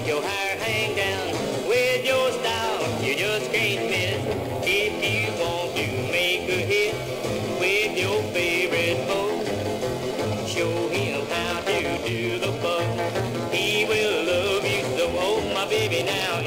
Your hair hang down with your style, you just can't miss. If you want to make a hit with your favorite boat, show him how to do the boat. He will love you so. Oh, my baby, now